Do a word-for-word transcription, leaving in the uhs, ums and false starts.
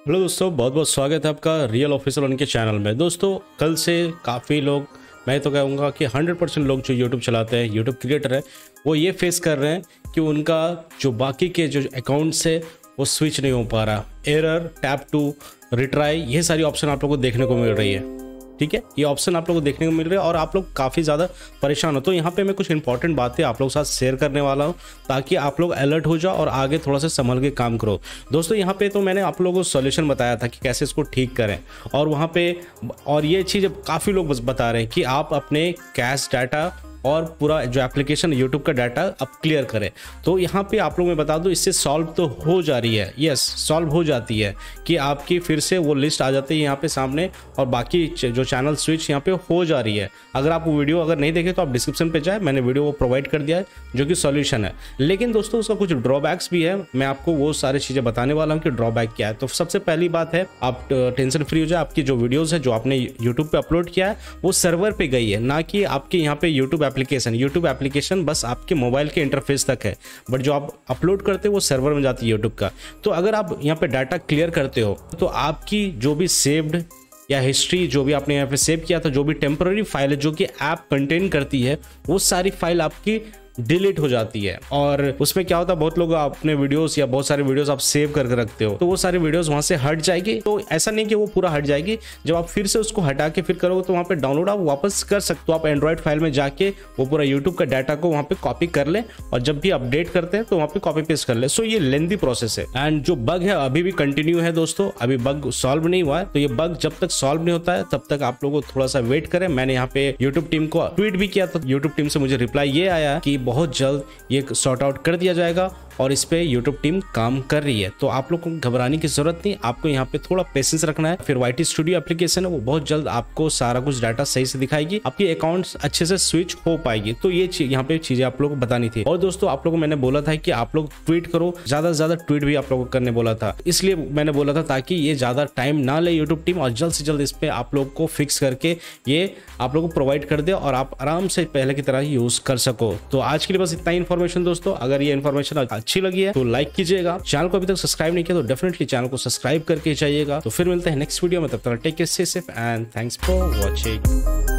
Hello दोस्तों, बहुत बहुत स्वागत है आपका रियल ऑफिसर उनके चैनल में। दोस्तों कल से काफ़ी लोग, मैं तो कहूँगा कि हंड्रेड परसेंट लोग जो यूट्यूब चलाते हैं, यूट्यूब क्रिएटर है, वो ये फेस कर रहे हैं कि उनका जो बाकी के जो अकाउंट्स है वो स्विच नहीं हो पा रहा। एरर, टैप टू रिट्राई, ये सारी ऑप्शन आप लोगों को देखने को मिल रही है। ठीक है, ये ऑप्शन आप लोगों को देखने को मिल रहे हैं और आप लोग काफ़ी ज़्यादा परेशान हो। तो यहाँ पे मैं कुछ इंपॉर्टेंट बातें आप लोगों के साथ शेयर करने वाला हूँ ताकि आप लोग अलर्ट हो जाओ और आगे थोड़ा सा संभल के काम करो। दोस्तों यहाँ पे तो मैंने आप लोगों को सॉल्यूशन बताया था कि कैसे इसको ठीक करें, और वहाँ पे और ये चीज़ काफ़ी लोग बस बता रहे हैं कि आप अपने कैश डाटा और पूरा जो एप्लीकेशन यूट्यूब का डाटा अब क्लियर करें। तो यहाँ पे आप लोग मैं बता दूँ, इससे सॉल्व तो हो जा रही है, यस सॉल्व हो जाती है कि आपकी फिर से वो लिस्ट आ जाती है यहाँ पे सामने, और बाकी जो चैनल स्विच यहाँ पे हो जा रही है। अगर आप वीडियो अगर नहीं देखे तो आप डिस्क्रिप्शन पे जाए, मैंने वीडियो वो प्रोवाइड कर दिया है जो कि सॉल्यूशन है। लेकिन दोस्तों उसका कुछ ड्रॉबैक्स भी है, मैं आपको वो सारी चीज़ें बताने वाला हूँ कि ड्रॉबैक क्या है। तो सबसे पहली बात है, आप टेंशन फ्री हो जाए, आपकी जो वीडियोज़ है जो आपने यूट्यूब पर अपलोड किया है वो सर्वर पर गई है, ना कि आपके यहाँ पे यूट्यूब एप्लीकेशन यूट्यूब एप्लीकेशन बस आपके मोबाइल के इंटरफेस तक है, बट जो आप अपलोड करते हो वो सर्वर में जाती है यूट्यूब का। तो अगर आप यहाँ पे डाटा क्लियर करते हो तो आपकी जो भी सेव्ड या हिस्ट्री जो भी आपने यहाँ पे सेव किया था, जो भी टेम्पररी फाइल है जो कि ऐप कंटेन करती है, वो सारी फाइल आपकी डिलीट हो जाती है। और उसमें क्या होता है, बहुत लोग अपने वीडियोस या बहुत सारे वीडियोस आप सेव करके रखते हो, तो वो सारे वीडियोस वहां से हट जाएगी। तो ऐसा नहीं कि वो पूरा हट जाएगी, जब आप फिर से उसको हटा के फिर करोगे तो वहां पे डाउनलोड आप वापस कर सकते हो। आप एंड्रॉइड फाइल में जाके वो पूरा यूट्यूब का डाटा को वहां पे कॉपी कर ले, और जब भी अपडेट करते हैं तो वहां पे कॉपी पेस्ट कर ले। सो ये लेंथी प्रोसेस है, एंड जो बग है अभी भी कंटिन्यू है दोस्तों, अभी बग सॉल्व नहीं हुआ है। तो ये बग जब तक सॉल्व नहीं होता है तब तक आप लोगों को थोड़ा सा वेट करें। मैंने यहाँ पे यूट्यूब टीम को ट्वीट भी किया, तो यूट्यूब टीम से मुझे रिप्लाई ये आया कि बहुत जल्द ये सॉर्ट आउट कर दिया जाएगा और इस पे यूट्यूब टीम काम कर रही है। तो आप लोग को घबराने की जरूरत नहीं, आपको यहाँ पे थोड़ा पेशेंस रखना है। फिर वाईटी स्टूडियो एप्लीकेशन है, वो बहुत जल्द आपको सारा कुछ डाटा सही से दिखाएगी, आपकी अकाउंट्स अच्छे से स्विच हो पाएगी। तो ये यहाँ पे चीजें आप लोगों को बतानी थी। और दोस्तों आप लोगों को मैंने बोला था कि आप लोग ट्वीट करो, ज्यादा से ज्यादा ट्वीट भी आप लोगों को करने बोला था, इसलिए मैंने बोला था ताकि ये ज्यादा टाइम ना ले यूट्यूब टीम, और जल्द से जल्द इस पे आप लोग को फिक्स करके ये आप लोग को प्रोवाइड कर दे और आप आराम से पहले की तरह यूज कर सको। तो आज के लिए बस इतना इन्फॉर्मेशन दोस्तों। अगर ये इन्फॉर्मेशन अच्छी लगी है तो लाइक कीजिएगा, चैनल को अभी तक सब्सक्राइब नहीं किया तो डेफिनेटली चैनल को सब्सक्राइब करके जाइएगा। तो फिर मिलते हैं नेक्स्ट वीडियो में, तब तक take care, stay safe and thanks for watching.